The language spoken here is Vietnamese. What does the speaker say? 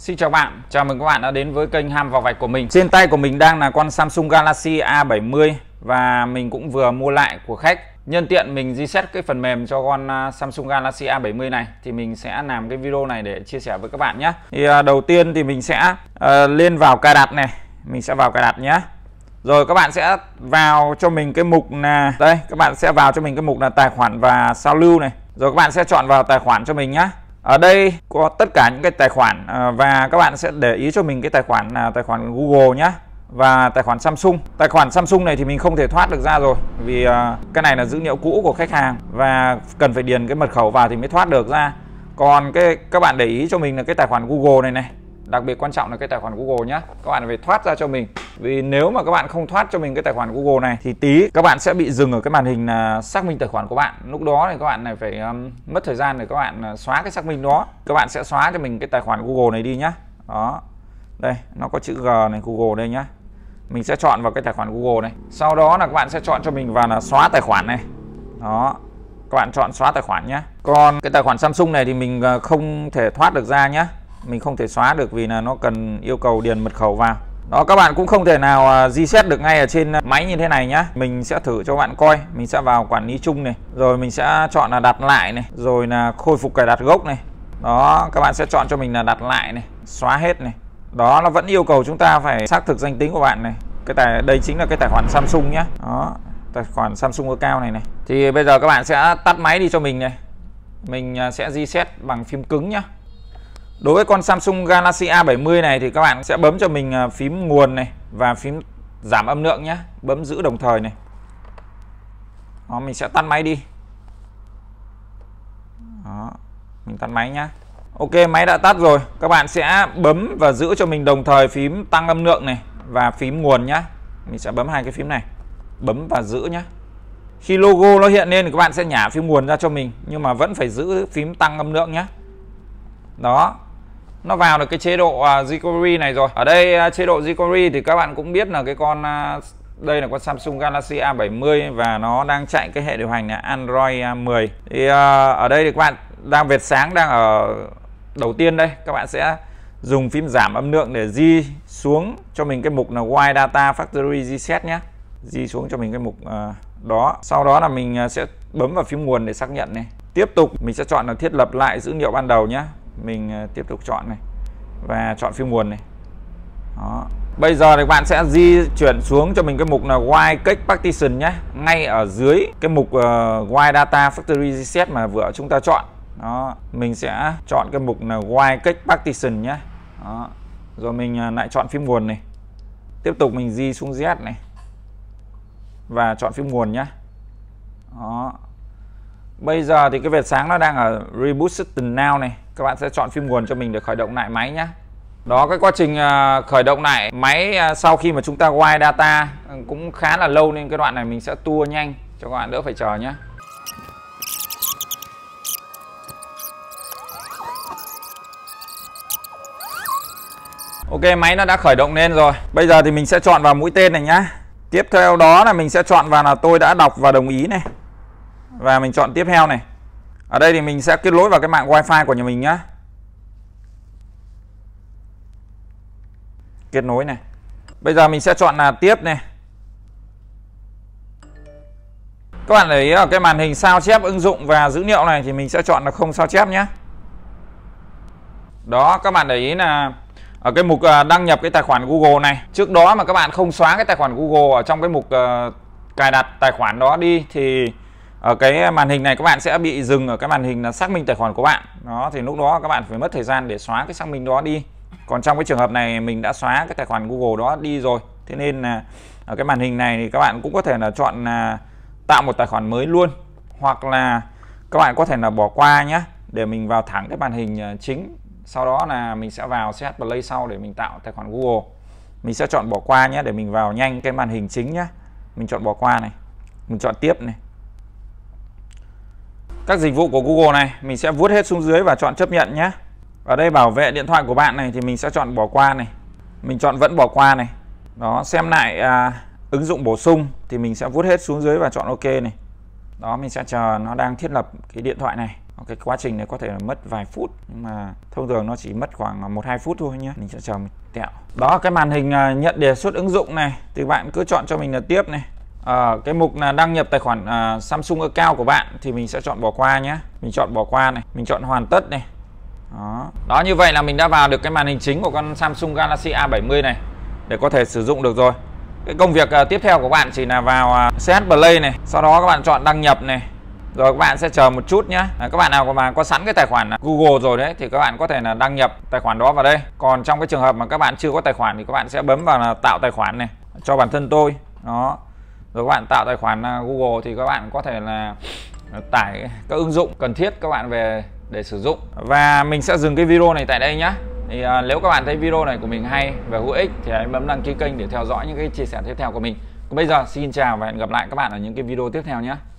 Xin chào bạn, chào mừng các bạn đã đến với kênh Ham Vào Vạch của mình. Trên tay của mình đang là con Samsung Galaxy A70 và mình cũng vừa mua lại của khách. Nhân tiện mình reset cái phần mềm cho con Samsung Galaxy A70 này thì mình sẽ làm cái video này để chia sẻ với các bạn nhé. Thì đầu tiên thì mình sẽ lên vào cài đặt này, mình sẽ vào cài đặt nhé. Rồi các bạn sẽ vào cho mình cái mục là đây, các bạn sẽ vào cho mình cái mục là tài khoản và sao lưu này. Rồi các bạn sẽ chọn vào tài khoản cho mình nhé. Ở đây có tất cả những cái tài khoản và các bạn sẽ để ý cho mình cái tài khoản là tài khoản Google nhé và tài khoản Samsung. Tài khoản Samsung này thì mình không thể thoát được ra rồi vì cái này là dữ liệu cũ của khách hàng và cần phải điền cái mật khẩu vào thì mới thoát được ra. Còn các bạn để ý cho mình là cái tài khoản Google này này, đặc biệt quan trọng là cái tài khoản Google nhé. Các bạn phải thoát ra cho mình. Vì nếu mà các bạn không thoát cho mình cái tài khoản Google này thì tí các bạn sẽ bị dừng ở cái màn hình là xác minh tài khoản của bạn. Lúc đó thì các bạn này phải mất thời gian để các bạn xóa cái xác minh đó. Các bạn sẽ xóa cho mình cái tài khoản Google này đi nhá. Đó. Đây, nó có chữ G này, Google đây nhá. Mình sẽ chọn vào cái tài khoản Google này. Sau đó là các bạn sẽ chọn cho mình vào là xóa tài khoản này. Đó. Các bạn chọn xóa tài khoản nhé. Còn cái tài khoản Samsung này thì mình không thể thoát được ra nhé. Mình không thể xóa được vì là nó cần yêu cầu điền mật khẩu vào. Đó, các bạn cũng không thể nào reset được ngay ở trên máy như thế này nhá. Mình sẽ thử cho bạn coi. Mình sẽ vào quản lý chung này, rồi mình sẽ chọn là đặt lại này, rồi là khôi phục cài đặt gốc này. Đó, các bạn sẽ chọn cho mình là đặt lại này, xóa hết này. Đó, nó vẫn yêu cầu chúng ta phải xác thực danh tính của bạn này. Đây chính là cái tài khoản Samsung nhá. Đó, tài khoản Samsung account này này. Thì bây giờ các bạn sẽ tắt máy đi cho mình này. Mình sẽ reset bằng phím cứng nhá. Đối với con Samsung Galaxy A70 này thì các bạn sẽ bấm cho mình phím nguồn này và phím giảm âm lượng nhé. Bấm giữ đồng thời này. Đó, mình sẽ tắt máy đi. Đó, mình tắt máy nhá. Ok, máy đã tắt rồi. Các bạn sẽ bấm và giữ cho mình đồng thời phím tăng âm lượng này và phím nguồn nhá. Mình sẽ bấm hai cái phím này. Bấm và giữ nhá. Khi logo nó hiện lên thì các bạn sẽ nhả phím nguồn ra cho mình, nhưng mà vẫn phải giữ phím tăng âm lượng nhé. Đó, nó vào được cái chế độ recovery này rồi. Ở đây chế độ recovery thì các bạn cũng biết là cái con đây là con Samsung Galaxy A70 và nó đang chạy cái hệ điều hành là Android 10. Thì ở đây thì các bạn đang vệt sáng đang ở đầu tiên đây. Các bạn sẽ dùng phím giảm âm lượng để di xuống cho mình cái mục là Wide Data Factory Reset nhé. Di xuống cho mình cái mục đó. Sau đó là mình sẽ bấm vào phím nguồn để xác nhận này. Tiếp tục mình sẽ chọn là thiết lập lại dữ liệu ban đầu nhé. Mình tiếp tục chọn này và chọn phím nguồn này. Đó. Bây giờ thì bạn sẽ di chuyển xuống cho mình cái mục là Wide Cake Partition nhé, ngay ở dưới cái mục Wide Data Factory Reset mà vừa chúng ta chọn. Đó, mình sẽ chọn cái mục là Wide Cake Partition nhé. Đó. Rồi mình lại chọn phím nguồn này. Tiếp tục mình di xuống Z này và chọn phím nguồn nhé. Đó. Bây giờ thì cái vệt sáng nó đang ở Reboot System Now này. Các bạn sẽ chọn phím nguồn cho mình để khởi động lại máy nhé. Đó, cái quá trình khởi động lại máy sau khi mà chúng ta Wide Data cũng khá là lâu nên cái đoạn này mình sẽ tua nhanh cho các bạn đỡ phải chờ nhé. Ok, máy nó đã khởi động lên rồi. Bây giờ thì mình sẽ chọn vào mũi tên này nhá. Tiếp theo đó là mình sẽ chọn vào là tôi đã đọc và đồng ý này. Và mình chọn tiếp theo này. Ở đây thì mình sẽ kết nối vào cái mạng Wi-Fi của nhà mình nhá. Kết nối này. Bây giờ mình sẽ chọn là tiếp này. Các bạn để ý ở cái màn hình sao chép ứng dụng và dữ liệu này thì mình sẽ chọn là không sao chép nhé. Đó, các bạn để ý là ở cái mục đăng nhập cái tài khoản Google này, trước đó mà các bạn không xóa cái tài khoản Google ở trong cái mục cài đặt tài khoản đó đi thì ở cái màn hình này các bạn sẽ bị dừng ở cái màn hình là xác minh tài khoản của bạn. Đó, thì lúc đó các bạn phải mất thời gian để xóa cái xác minh đó đi. Còn trong cái trường hợp này mình đã xóa cái tài khoản Google đó đi rồi. Thế nên là ở cái màn hình này thì các bạn cũng có thể là chọn là tạo một tài khoản mới luôn, hoặc là các bạn có thể là bỏ qua nhé, để mình vào thẳng cái màn hình chính. Sau đó là mình sẽ vào Set Play sau để mình tạo tài khoản Google. Mình sẽ chọn bỏ qua nhé để mình vào nhanh cái màn hình chính nhé. Mình chọn bỏ qua này. Mình chọn tiếp này. Các dịch vụ của Google này mình sẽ vuốt hết xuống dưới và chọn chấp nhận nhé. Ở đây bảo vệ điện thoại của bạn này thì mình sẽ chọn bỏ qua này. Mình chọn vẫn bỏ qua này. Đó, xem lại ứng dụng bổ sung thì mình sẽ vuốt hết xuống dưới và chọn OK này. Đó, mình sẽ chờ nó đang thiết lập cái điện thoại này. Cái quá trình này có thể là mất vài phút, nhưng mà thông thường nó chỉ mất khoảng 1-2 phút thôi nhé. Mình sẽ chờ một tẹo. Đó, cái màn hình nhận đề xuất ứng dụng này thì bạn cứ chọn cho mình là tiếp này. Cái mục là đăng nhập tài khoản Samsung account của bạn thì mình sẽ chọn bỏ qua nhé. Mình chọn bỏ qua này, mình chọn hoàn tất này. Đó, như vậy là mình đã vào được cái màn hình chính của con Samsung Galaxy A70 này để có thể sử dụng được rồi. Cái công việc tiếp theo của bạn chỉ là vào CH Play này, sau đó các bạn chọn đăng nhập này. Rồi các bạn sẽ chờ một chút nhé. Các bạn nào mà có sẵn cái tài khoản Google rồi đấy thì các bạn có thể là đăng nhập tài khoản đó vào đây. Còn trong cái trường hợp mà các bạn chưa có tài khoản thì các bạn sẽ bấm vào là tạo tài khoản này cho bản thân tôi. Đó. Rồi các bạn tạo tài khoản Google thì các bạn có thể là tải các ứng dụng cần thiết các bạn về để sử dụng. Và mình sẽ dừng cái video này tại đây nhé. Thì nếu các bạn thấy video này của mình hay và hữu ích thì hãy bấm đăng ký kênh để theo dõi những cái chia sẻ tiếp theo của mình. Còn bây giờ xin chào và hẹn gặp lại các bạn ở những cái video tiếp theo nhé.